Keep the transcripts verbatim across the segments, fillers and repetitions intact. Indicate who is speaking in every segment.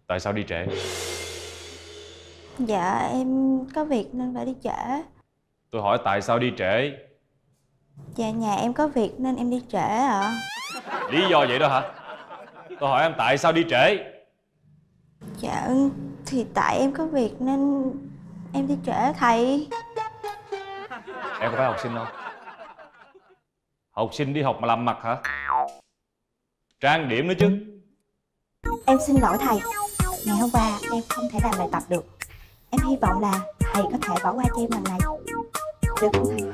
Speaker 1: Tại sao đi trễ?
Speaker 2: Dạ em có việc nên phải đi trễ.
Speaker 1: Tôi hỏi tại sao đi trễ?
Speaker 2: Dạ nhà em có việc nên em đi trễ ạ.
Speaker 1: Lý do vậy đó hả? Tôi hỏi em tại sao đi trễ?
Speaker 2: Dạ thì tại em có việc nên em đi trễ thầy.
Speaker 1: Em có phải học sinh không? Học sinh đi học mà làm mặt hả? Trang điểm nữa chứ.
Speaker 2: Em xin lỗi thầy, ngày hôm qua em không thể làm bài tập được. Em hy vọng là thầy có thể bỏ qua cho em lần này, được không thầy?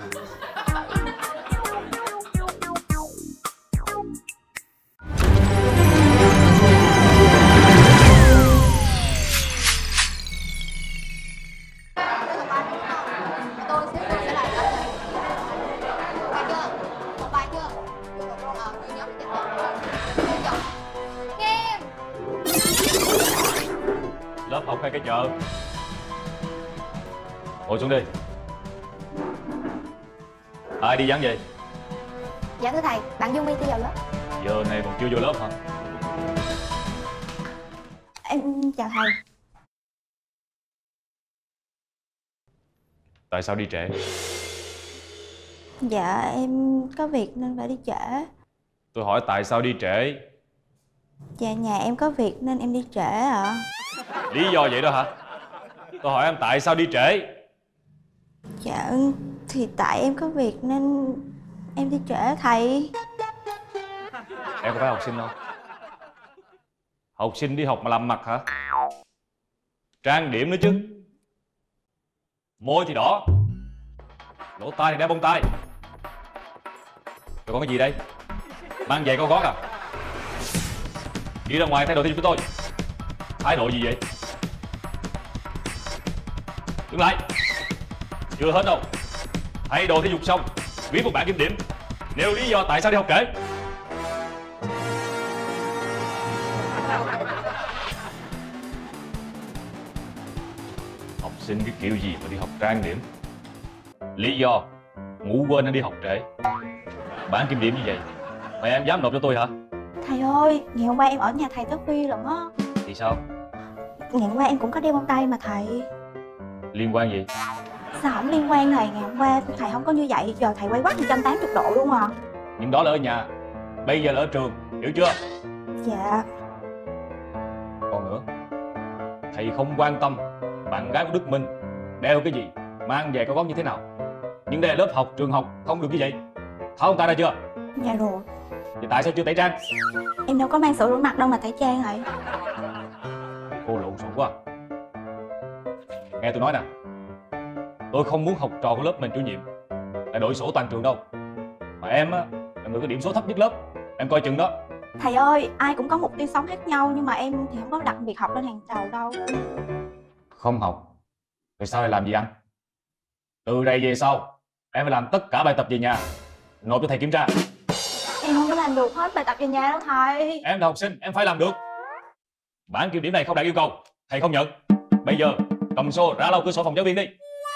Speaker 1: Lớp học hay cái chợ? Ngồi xuống đi. Ai đi vắng vậy?
Speaker 2: Dạ thưa thầy, bạn Dương My đi vào lớp.
Speaker 1: Giờ này còn chưa vô lớp hả?
Speaker 2: Em chào thầy.
Speaker 1: Tại sao đi trễ?
Speaker 2: Dạ em có việc nên phải đi trễ.
Speaker 1: Tôi hỏi tại sao đi trễ?
Speaker 2: Dạ nhà em có việc nên em đi trễ ạ.
Speaker 1: Lý do vậy đó hả? Tôi hỏi em tại sao đi trễ?
Speaker 2: Dạ thì tại em có việc nên em đi trễ thầy.
Speaker 1: Em có phải học sinh không? Học sinh đi học mà làm mặt hả? Trang điểm nữa chứ. Môi thì đỏ, lỗ tai thì đeo bông tai. Rồi còn cái gì đây? Mang giày cao gót à? Đi ra ngoài thay đồ thể dục với tôi. Thái độ gì vậy? Dừng lại. Chưa hết đâu. Thay đồ thể dục xong viết một bản kiểm điểm, nêu lý do tại sao đi học trễ. Học sinh cái kiểu gì mà đi học trang điểm? Lý do ngủ quên nên đi học trễ. Bản kiểm điểm như vậy mà em dám nộp cho tôi hả?
Speaker 2: Thầy ơi, ngày hôm qua em ở nhà thầy tới khuya lận á.
Speaker 1: Thì sao?
Speaker 2: Ngày hôm qua em cũng có đeo bông tay mà thầy.
Speaker 1: Liên quan gì?
Speaker 2: Sao không liên quan thầy? Ngày hôm qua thầy không có như vậy, giờ thầy quay quắt một trăm tám mươi độ luôn à.
Speaker 1: Nhưng đó là ở nhà, bây giờ là ở trường, hiểu chưa?
Speaker 2: Dạ.
Speaker 1: Còn nữa, thầy không quan tâm bạn gái của Đức Minh đeo cái gì, mang về cao gót như thế nào. Nhưng đây là lớp học, trường học, không được như vậy. Tháo ông ta ra chưa?
Speaker 2: Dạ rồi.
Speaker 1: Vậy tại sao chưa tẩy trang?
Speaker 2: Em đâu có mang sữa rửa mặt đâu mà tẩy trang thầy.
Speaker 1: Cô lộn xộn quá. Nghe tôi nói nè, tôi không muốn học trò của lớp mình chủ nhiệm lại đội sổ toàn trường đâu. Mà em á là người có điểm số thấp nhất lớp, em coi chừng đó.
Speaker 2: Thầy ơi, ai cũng có mục tiêu sống khác nhau, nhưng mà em thì không có đặt việc học lên hàng đầu đâu.
Speaker 1: Không học rồi sao lại làm gì ăn? Từ đây về sau em phải làm tất cả bài tập về nhà, nộp cho thầy kiểm tra.
Speaker 2: Em không có làm được hết bài tập về nhà đâu thầy.
Speaker 1: Em là học sinh, em phải làm được. Bản kiểm điểm này không đạt yêu cầu, thầy không nhận. Bây giờ cầm xô ra lau cửa sổ phòng giáo viên đi.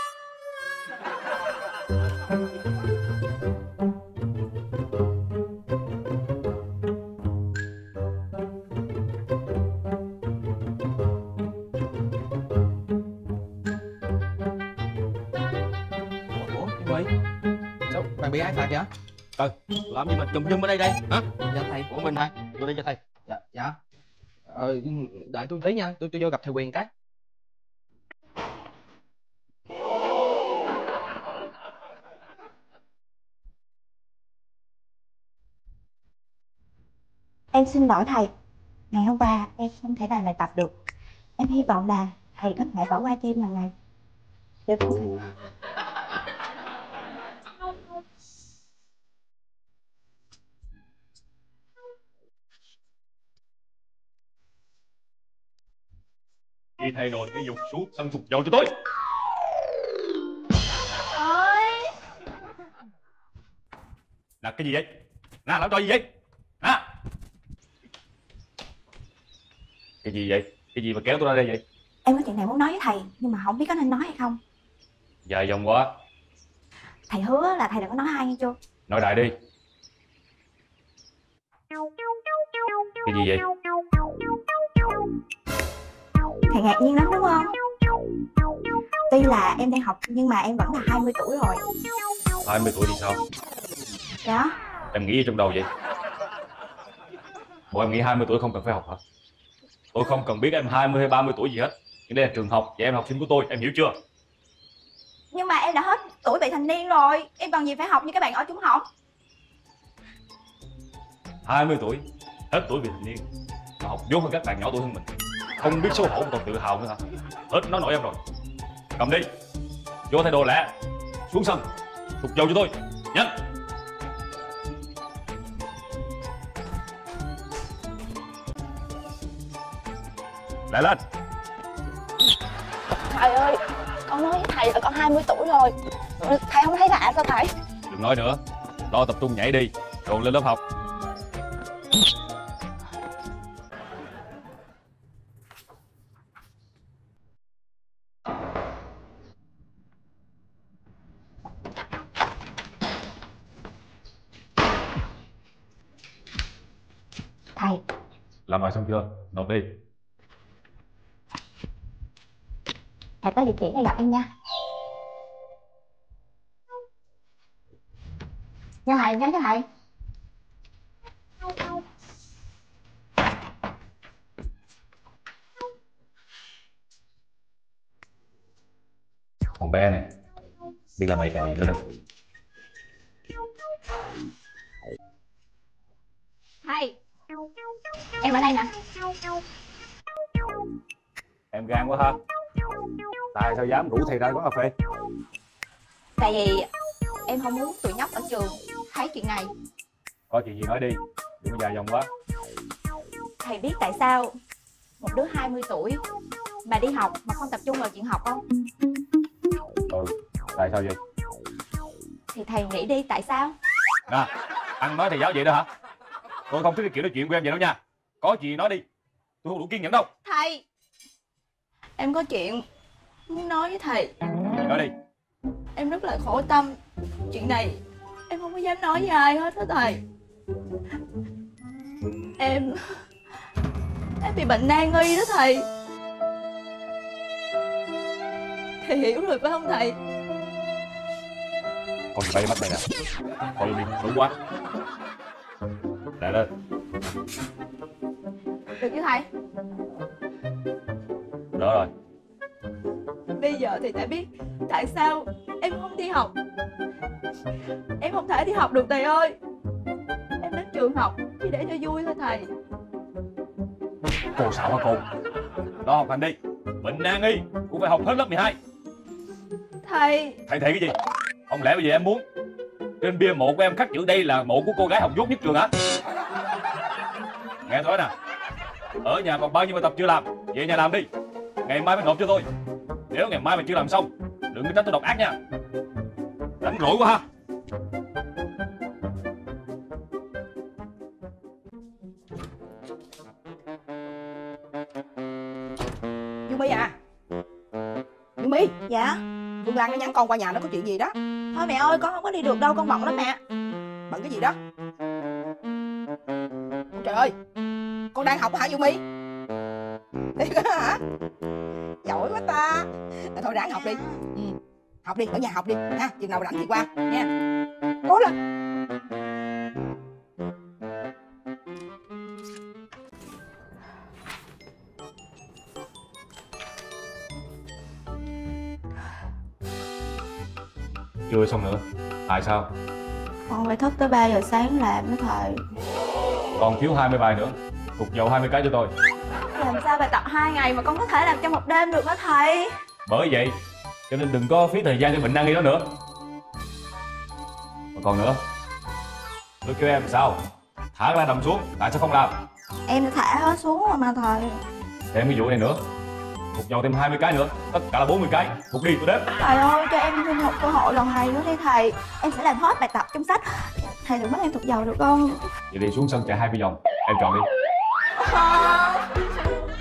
Speaker 3: Ủa, cái Mỹ? Sao bạn bị ai phạt vậy? Trời, làm gì mà chùm chum ở đây đây? Hả? Dạ thầy, của mình hả? Vô đây cho thầy. Dạ, dạ. Ờ, đợi tôi tí nha, tôi tôi vô gặp thầy Quyền cái.
Speaker 2: Em xin lỗi thầy, ngày hôm qua em không thể làm bài tập được. Em hy vọng là thầy có thể bỏ qua cho em lần này, được không thầy?
Speaker 1: Đi thay đồ thể dục xuống sân phục dầu cho tôi.
Speaker 2: Ơi,
Speaker 1: Là cái gì vậy? Nè, làm trò gì vậy? Nè. Cái gì vậy? Cái gì mà kéo tôi ra đây vậy?
Speaker 2: em có chuyện này muốn nói với thầy, nhưng mà không biết có nên nói hay không.
Speaker 1: Dài dòng quá.
Speaker 2: Thầy hứa là thầy đừng có nói ai nghe chưa?
Speaker 1: Nói đại đi. Cái gì vậy?
Speaker 2: Thầy ngạc nhiên lắm đúng không? Tuy là em đang học nhưng mà em vẫn là hai mươi tuổi rồi.
Speaker 1: hai mươi tuổi thì sao?
Speaker 2: Đó.
Speaker 1: Em nghĩ gì trong đầu vậy? Bộ em nghĩ hai mươi tuổi không cần phải học hả? Tôi không cần biết em hai mươi hay ba mươi tuổi gì hết. Nhưng đây là trường học và em là học sinh của tôi, em hiểu chưa?
Speaker 2: Nhưng mà em đã hết tuổi vị thành niên rồi. Em còn gì phải học như các bạn ở trung học.
Speaker 1: hai mươi tuổi, hết tuổi vị thành niên mà học vốn hơn các bạn nhỏ tuổi hơn mình. Không biết xấu hổ còn tự hào nữa hả? Hết nói nổi em rồi. Cầm đi, vô thay đồ lẹ, xuống sân, phục dầu cho tôi, nhanh. Lại lên.
Speaker 2: Thầy ơi, con nói với thầy là con hai mươi tuổi rồi. Thầy không thấy lạ sao thầy?
Speaker 1: Đừng nói nữa, lo tập trung nhảy đi, rồi lên lớp học.
Speaker 2: Thầy.
Speaker 1: Làm bài xong chưa? Nộp đi.
Speaker 2: Thầy tới địa chỉ này gặp em nha. Nha thầy, nhắn cho thầy.
Speaker 1: Còn bé này, biết làm mày cái gì nữa đâu.
Speaker 2: Thầy, em ở đây nè.
Speaker 1: Em gan quá ha. Tại sao dám rủ thầy ra quán cà phê?
Speaker 2: Tại vì em không muốn tụi nhóc ở trường thấy chuyện này.
Speaker 1: Có chuyện gì nói đi, đừng có dài dòng quá.
Speaker 2: Thầy biết tại sao một đứa hai mươi tuổi mà đi học mà không tập trung vào chuyện học không?
Speaker 1: Ừ, tại sao vậy?
Speaker 2: Thì thầy nghĩ đi tại sao?
Speaker 1: Nè, ăn nói thầy giáo vậy đó hả? Tôi không thích cái kiểu nói chuyện của em vậy đâu nha. Có gì nói đi, tôi không đủ kiên nhẫn đâu.
Speaker 2: Thầy, em có chuyện muốn nói với thầy.
Speaker 1: Nói đi.
Speaker 2: Em rất là khổ tâm. Chuyện này em không có dám nói với ai hết á thầy. Em Em bị bệnh nan y đó thầy. Thầy hiểu rồi phải không thầy?
Speaker 1: Con gì bay bắt mày nè. Thôi đi, đúng quá. Lại lên.
Speaker 2: Được chứ thầy?
Speaker 1: Đỡ rồi.
Speaker 2: Bây giờ thì thầy biết tại sao em không đi học. Em không thể đi học được thầy ơi. Em đến trường học chỉ để cho vui thôi thầy.
Speaker 1: Cô xạo hả cô? Đó, học hành đi. Bệnh nan y cũng phải học hết lớp mười hai.
Speaker 2: Thầy.
Speaker 1: Thầy thầy cái gì? Không lẽ bây giờ em muốn trên bia mộ của em khắc chữ đây là mộ của cô gái học dốt nhất trường hả? Nghe tôi nói nè, ở nhà còn bao nhiêu bài tập chưa làm, về nhà làm đi. Ngày mai mới nộp cho tôi. Nếu ngày mai mà chưa làm xong, đừng có trách tôi độc ác nha. Rảnh rỗi quá ha.
Speaker 4: Dương My à. Dương My.
Speaker 2: Dạ.
Speaker 4: Phương Lan nó nhắn con qua nhà nó có chuyện gì đó.
Speaker 2: Thôi mẹ ơi, con không có đi được đâu, con bận lắm mẹ.
Speaker 4: Bận cái gì đó? Ôi trời ơi, con đang học hả Dương My? Thiệt á hả? Giỏi quá ta. À, thôi ráng học đi. Ừ. Học đi, ở nhà học đi ha, chừng nào rảnh thì qua nha. Cố lên.
Speaker 1: Chưa xong nữa. Tại sao?
Speaker 2: Con phải thức tới ba giờ sáng làm đó thầy.
Speaker 1: Còn thiếu hai mươi bài nữa. Phục dầu hai mươi cái cho tôi.
Speaker 2: Làm sao bài tập hai ngày mà con có thể làm trong một đêm được đó thầy?
Speaker 1: Bởi vậy cho nên đừng có phí thời gian cho bệnh nan y đó nữa. Mà còn nữa, tôi kêu em sao? Thả cái la nằm xuống, tại sao không làm?
Speaker 2: Em đã thả hết xuống rồi mà thầy.
Speaker 1: Thêm cái vụ này nữa. Phục dầu thêm hai mươi cái nữa, tất cả là bốn mươi cái. Phục đi tôi đếm.
Speaker 2: Thầy ơi, cho em thêm một cơ hội lần này nữa đi thầy. Em sẽ làm hết bài tập trong sách. Thầy đừng bắt em thuộc dầu được không?
Speaker 1: Vậy đi xuống sân chạy hai mươi vòng. Em chọn đi.
Speaker 2: À.